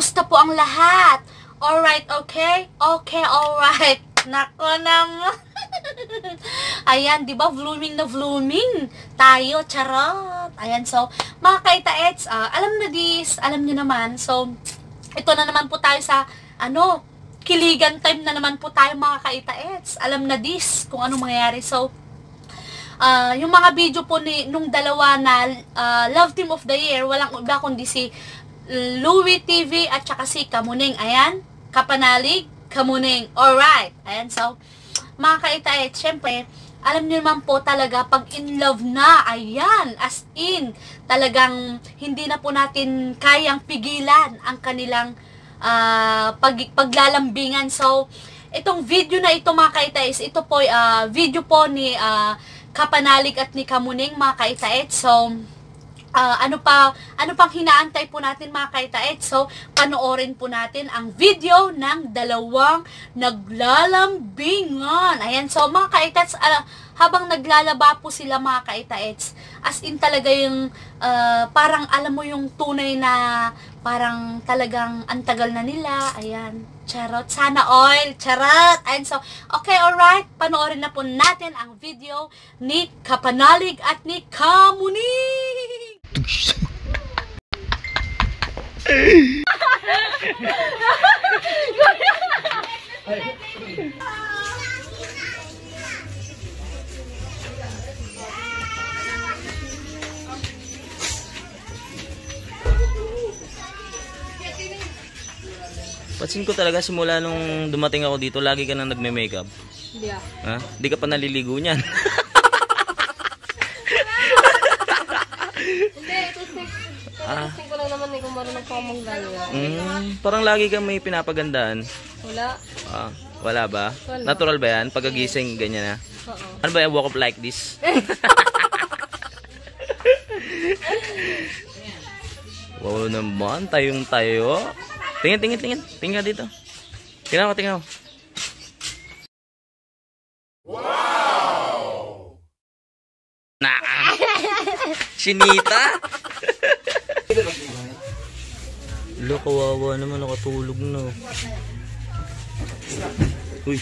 Kamusta po ang lahat? Alright, okay? Okay, alright. Nako naman. Ayan, di ba? Blooming na blooming tayo. Charot. Ayan, so, mga kaitaets, alam na this, alam nyo naman. So, ito na naman po tayo sa, kiligan time na naman po tayo mga kaitaets. Alam na this, kung anong mangyayari. So, yung mga video po nung dalawa na Love Team of the Year, walang iba kundi si Louie TV at saka si Kamuning. Ayan, Kapanalig, Kamuning. Alright. Ayan, so, mga kaitaets, syempre, alam niyo naman po talaga, pag in love na, ayan, as in, talagang hindi na po natin kayang pigilan ang kanilang paglalambingan. So, itong video na ito mga kaitaets, ito po, video po ni Kapanalig at ni Kamuning mga kaitaets. So, ano pang hinaantay po natin mga kaitaets? So, panoorin po natin ang video ng dalawang naglalambingan. Ayan, so mga kaitaets, habang naglalaba po sila mga kaitaets, as in talaga yung parang alam mo yung tunay na parang talagang antagal na nila. Ayan, charot, sana all, charot. Ayan, so, okay, alright, panoorin na po natin ang video ni Kapanalig at ni Kamuning. Pansin ko talaga simula nung dumating ako dito, lagi ka nang nagme-makeup. Hindi ah. Ha? Di ka pa naliligo niyan. Testing ko lang naman kung marunong pa akong gano'n. Parang lagi kang may pinapagandaan. Wala. Wala ba? Wala. Natural ba yan? Pagkagising, ganyan na? Oo. Ano ba yan? Walk up like this? Wow naman, tayong tayo. Tingin. Tingin ka dito. Tingnan mo. Wow! Sinita? Lo, kawawa naman, nakatulog na. Uy.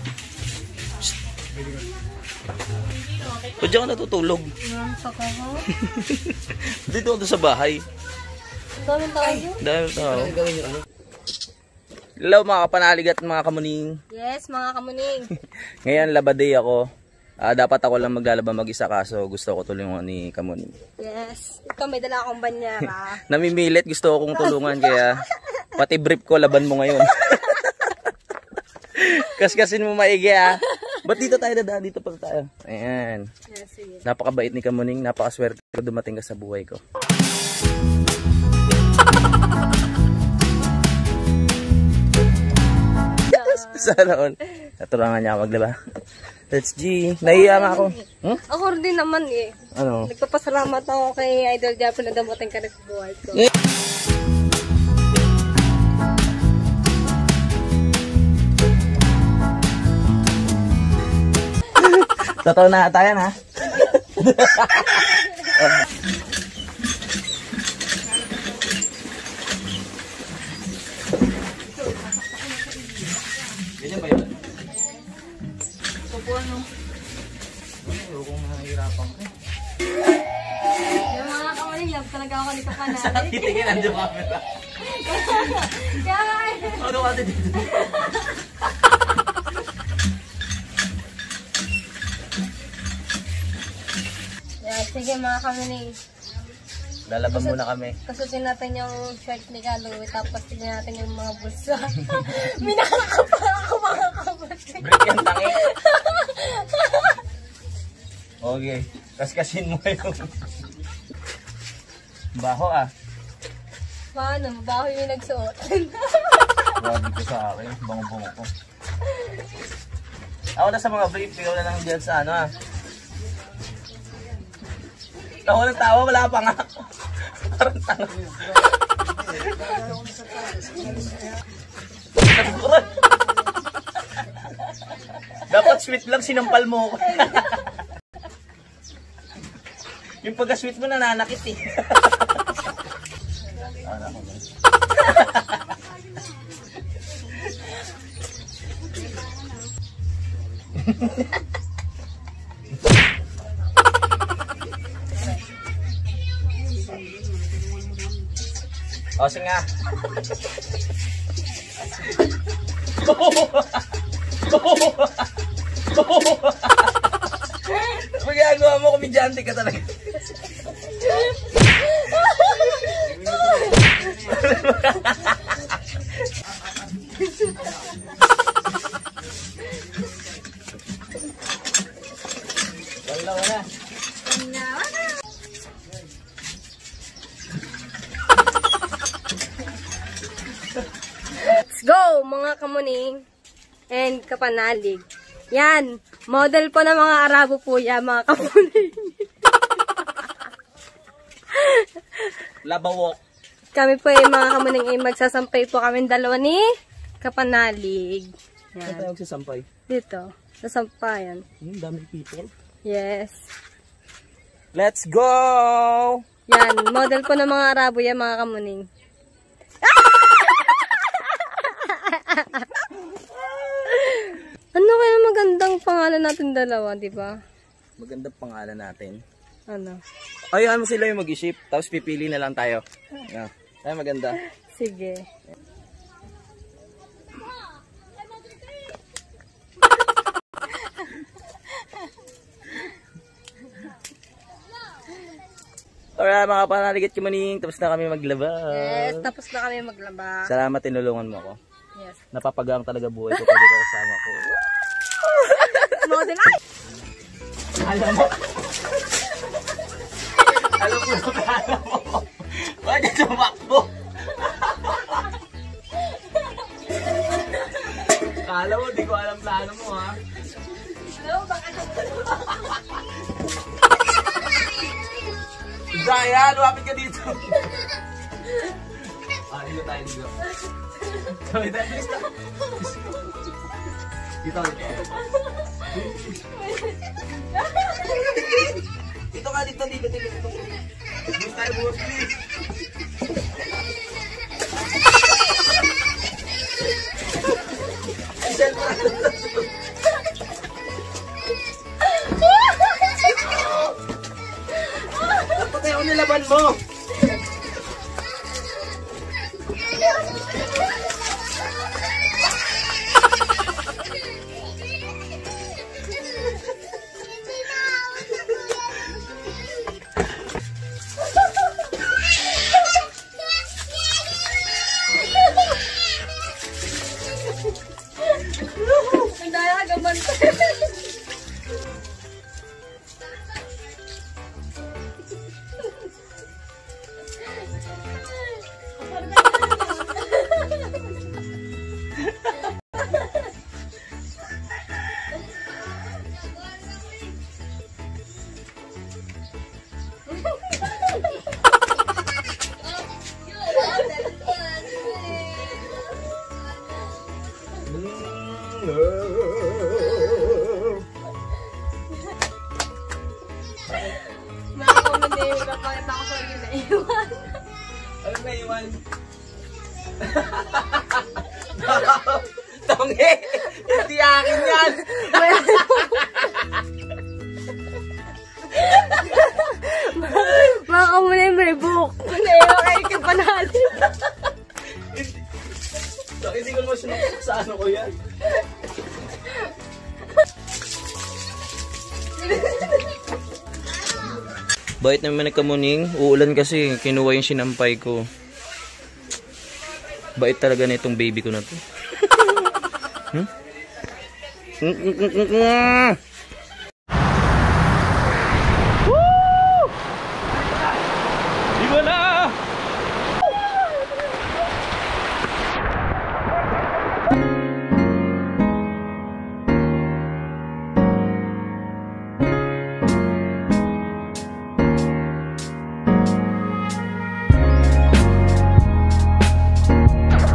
Pwede ka natutulog. Dito ako sa bahay. Daming tao yun? Daming tao. Hello mga Kapanalig at mga Kamuning. Yes, mga Kamuning. Ngayon, labaday ako. Dapat ako lang maglalaba mag-isa, kaso gusto ko tulungan ni Kamuning. Yes. Ito may dala akong banyera. Namimilit, gusto ko kong tulungan, kaya pati brief ko, laban mo ngayon. Kaskasin mo maigi ah. Ba't dito tayo dadaan? Dito pa tayo. Ayan. Yes, sige. Napakabait ni Kamuning, napakaswerte ko dumating ka sa buhay ko. Sana all. Naturangan niya ako maglaba. Let's G. Nahiya nga ako. Ako rin naman eh. Ano? Nagpapasalamat ako kay Idol Japon na damutin ka rin sa buhay ko. Totoo na tayo ha? Ganyan ba yun? Ito po ano? Ayoko kong nahihirapan ko. Yung mga Kamuning, love talaga ako ni Kapanalig. Saan titingin ang camera? Kaya Ano ka dito? yeah, sige mga Kamuning. Lalaban muna kami. Kasusin natin yung shirt ni Kaloy, tapos tignan natin yung mga bulsa. Minakakapa ako mga Kamuning. Break yan tangi. Okay. Kaskasin mo yung baho ah. Paano? Mabaho yung nagsuot. Grabe ko sa akin. Bango-bango ko. Ako na sa mga brief. Ikaw na lang dyan sa ano ah. Tawa ng tawa. Wala pa nga. Parang tanga. Dapat sweet lang. Sinampal mo ko. Yung pagka-sweet mo nananakit eh. O, sige nga. Magagawa mo, komedyante ka talaga. Wala na. Let's go, mga kamuning and kapanalig. Yan, model po ng mga Arabo po yan, mga kamuning. Labawok. Kami po ay mga kamuning ay magsasampay po kami dalawa ni kapanalig. Saan tayo magsasampay? Dito, sasampayan. Dami people. Yes. Let's go! Yan, model po ng mga Arabo yan, mga kamuning. Ano kaya magandang pangalan natin dalawa, di ba? Magandang pangalan natin. Ano? Ayun mo sila yung mag-isip, tapos pipili na lang tayo. Ay, maganda. Sige. Alright, mga panaligit kumaning, tapos na kami maglaba. Yes, tapos na kami maglaba. Salamat, tinulungan mo ako. Yes. Napapagang talaga buhay ko pag ikaw kasama ko. Model ay! Alam mo. Alam mo yung plano mo. Bakit tumakbo? Kala mo, di ko alam plano mo, ha? Hello, bakit Zaya, lumapit ka dito. Dito tayo, dito. Kami tayo, please na. Dito, dito. Dito ka, dito, dito, dito. Please tayo, buwas, please. Isel pa. Dapat tayo nilaban mo. ang daya gaman ko? Nakakamanin, bakit ako sa inyo naiwan? Ano na iwan? Tongi! Hindi akin yan! Mga kamunin, may book. Panaiwa kayo kay Panali. Hindi ko naman sinukok sa ano ko yan. Bait naman nagkamuning. Uulan kasi. Kinuha yung sinampay ko. Bait talaga na itong baby ko na to. Iba na!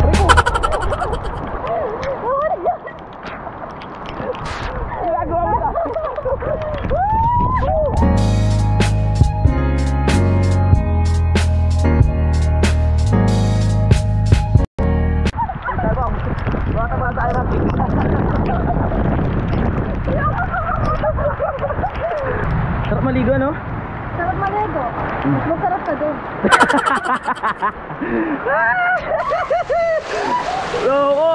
Ginagawa mo na. po. Mas masarap ka doon. Loko!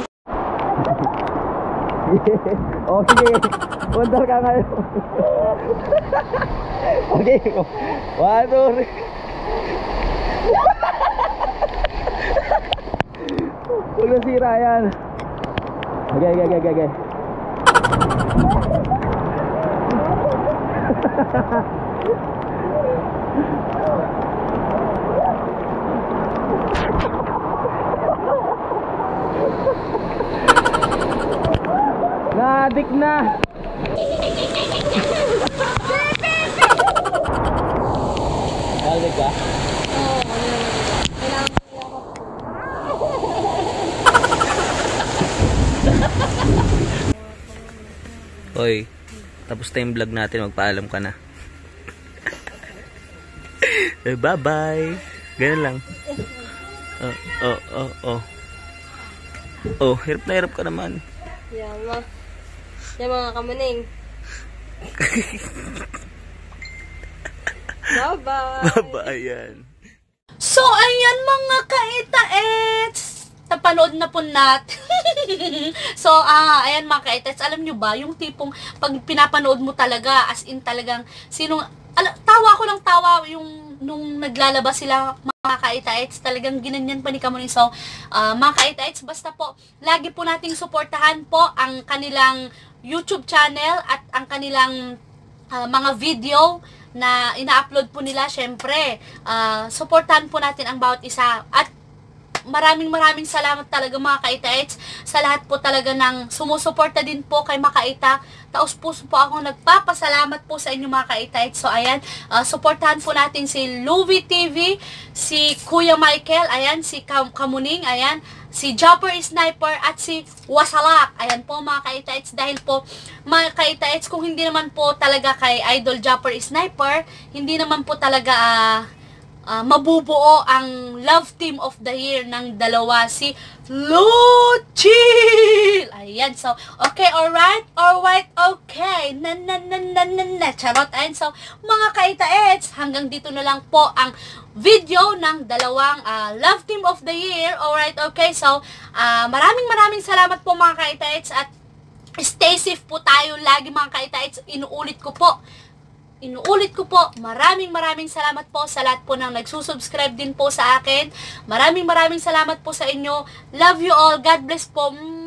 Oh, sige. Puntar ka ngayon. Okay. 1, 2, 3. Huwag nasira yan. Okay. Nadik na. Nadik ka? Hoy, tapos na yung vlog natin, magpaalam ka na. Bye-bye. Ganun lang. Oh, hirap na hirap ka naman. Yan mga kamuning. Bye-bye. Bye-bye yan. So, ayan mga kaitaets. Napanood na po natin. So, ayan mga kaitaets. Alam nyo ba, yung tipong pag pinapanood mo talaga, as in talagang, tawa ko ng tawa yung nung naglalabas sila mga kaitaets, talagang ginanyan pa ni Kamuning. So, mga kaitaets, basta po, lagi po nating suportahan po ang kanilang YouTube channel at ang kanilang mga video na ina-upload po nila. Syempre, suportahan po natin ang bawat isa. At maraming salamat talaga mga kaitaets sa lahat po talaga ng sumusuporta din po kay Makaita. Taos puso po ako nagpapasalamat po sa inyo mga kaitaets. So ayan, suportahan po natin si Louie TV, si Kuya Michael, ayan, si Kamuning, ayan, si Jopper Sniper at si Wasalak. Ayan po mga kaitaets, dahil po mga kaitaets, kung hindi naman po talaga kay Idol Jopper Sniper, hindi naman po talaga mabubuo ang love team of the year ng dalawa, si Luchil. Ayan, so okay, alright, okay. Charot. Ayan, so mga kaitaets, hanggang dito na lang po ang video ng dalawang love team of the year. Alright, okay. So maraming salamat po mga kaitaets, at stay safe po tayo lagi mga kaitaets. Inuulit ko po, maraming salamat po sa lahat po ng nagsusubscribe din po sa akin. Maraming salamat po sa inyo. Love you all. God bless po.